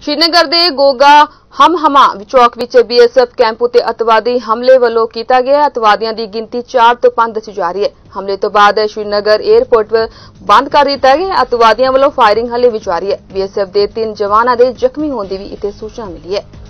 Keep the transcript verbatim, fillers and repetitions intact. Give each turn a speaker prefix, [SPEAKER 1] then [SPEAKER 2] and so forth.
[SPEAKER 1] श्रीनगर के गोगा हमहमा चौक विच बीएसएफ कैंप उत्ते अतवादी हमले वालों किया गया। अतवादियों की गिनती चार तो पांच दसी जा रही है। हमले तो बाद श्रीनगर एयरपोर्ट बंद कर दिता गया। अतवादियों वालों फायरिंग हले भी जारी है। बीएसएफ के तीन जवानों के जख्मी होने की भी इत्थे सूचना मिली है।